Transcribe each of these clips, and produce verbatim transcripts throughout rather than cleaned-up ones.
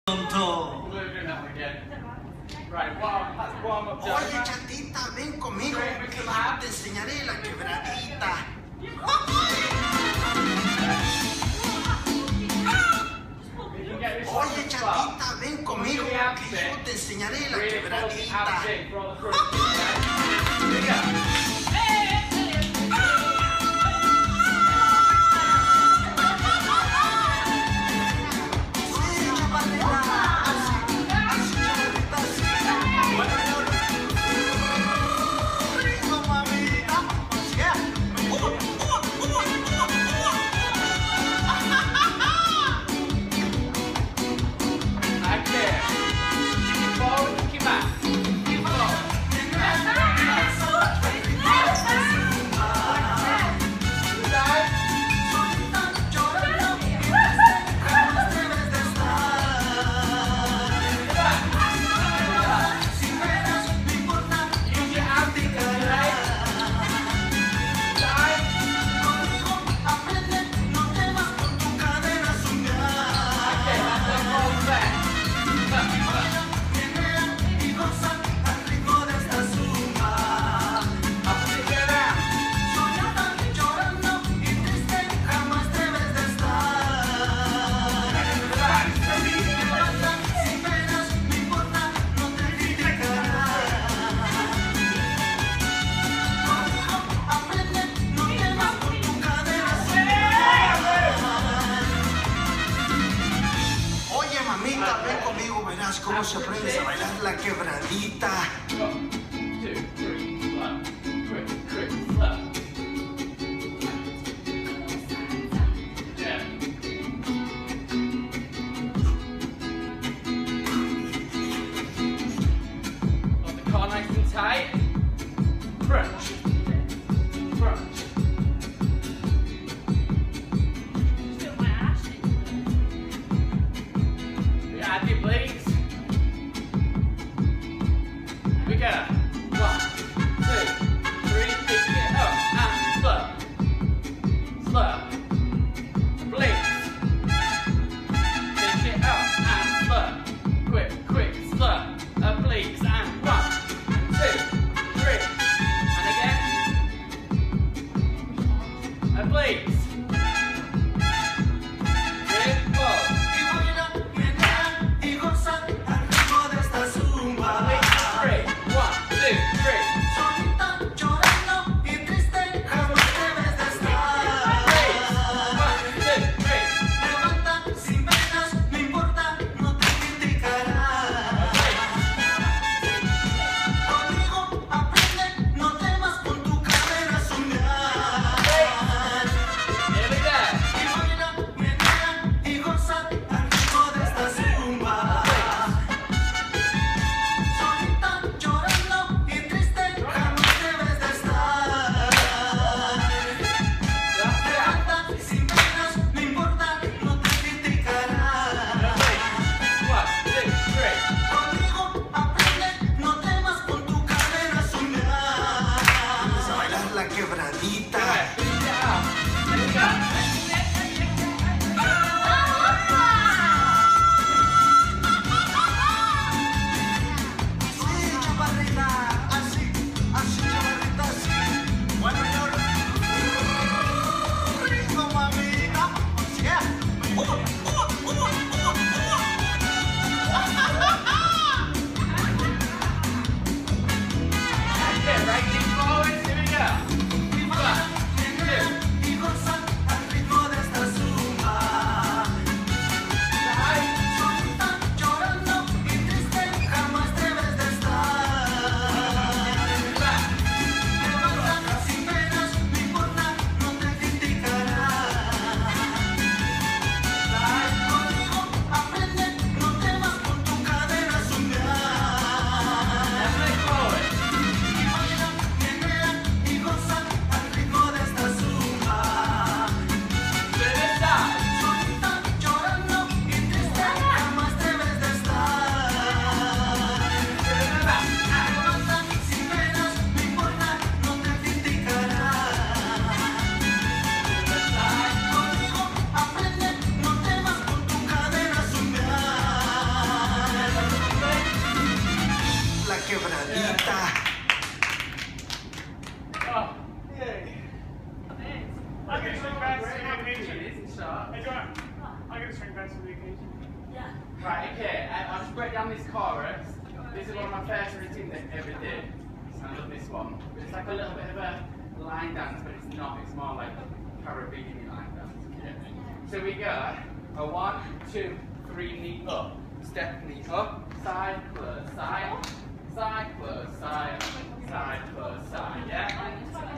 Oye, chatita, ven conmigo, que yo te enseñaré la quebradita. Oye, chatita, ven conmigo, que yo te enseñaré la quebradita. ¿Cómo se aprende a bailar la quebradita? Got the car nice and tight. Crunch. Crunch. Yeah, I do, please. We go. going to string guys for the occasion. Yeah. Right, okay, uh, I'll just break down this chorus. This is one of my first routines I ever did. I love this one. It's like a little bit of a line dance, but it's not, it's more like Caribbean line dance. Yeah. So we go a one, two, three, knee up. Step, knee up, side, close, side, side, close, side, side, close, side, yeah?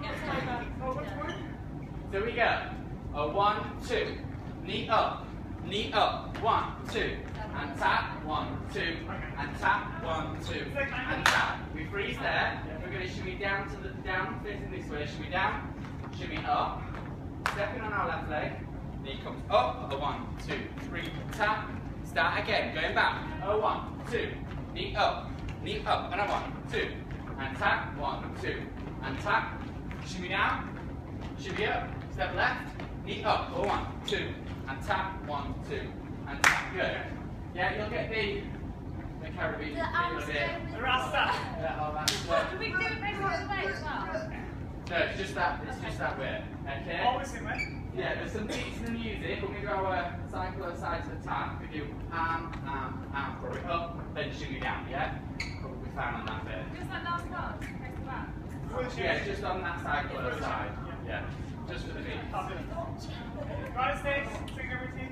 So we go a one, two, knee up, knee up, one, two, and tap, one, two, and tap, one, two, and tap. We freeze there. We're going to shimmy down to the down, facing this way. Shimmy down, shimmy up. Stepping on our left leg. Knee comes up. A one, two, three, tap. Start again. Going back. A one, two, knee up, knee up, and a one, two, and tap. One, two, and tap. Shimmy down, shimmy up. Step left, knee up. A one, two, and tap. One, two, and tap. Good. Yeah, you'll get the the Caribbean feel of it. The Rasta. Yeah, all that. Do we do it based on the way as well? No, it's just that. It's just that way. Okay. Always in way. Yeah, there's some beats in the music. When we go our cycle side to the tap, we do arm, arm, arm, throw it up, then shimmy down. Yeah. Probably fine on that bit. Just like last class, face to back. Yeah, just on that cycle side. Yeah. Just for the beat. Guys, thanks. Sing your routine.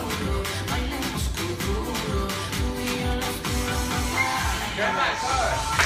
Get back,